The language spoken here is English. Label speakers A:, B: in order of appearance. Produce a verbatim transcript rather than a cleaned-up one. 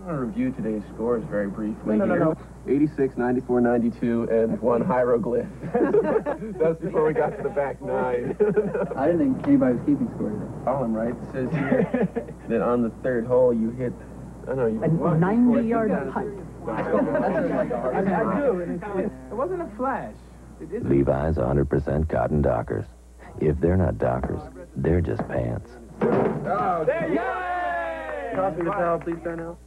A: want to review today's scores very briefly.
B: No, no,
A: here.
B: no, no.
A: eighty-six, ninety-four, ninety-two, and one hieroglyph. That's before we got to the back nine.
C: I didn't think anybody was keeping score today.
A: Column, right? It says here that on the third hole you hit, I don't know, you
B: A ninety-yard putt.
C: I do.
B: It wasn't a flash.
D: Levi's one hundred percent cotton Dockers. If they're not Dockers, they're just pants.
A: Oh, there you go!
C: Toss me the towel, please, Darnell.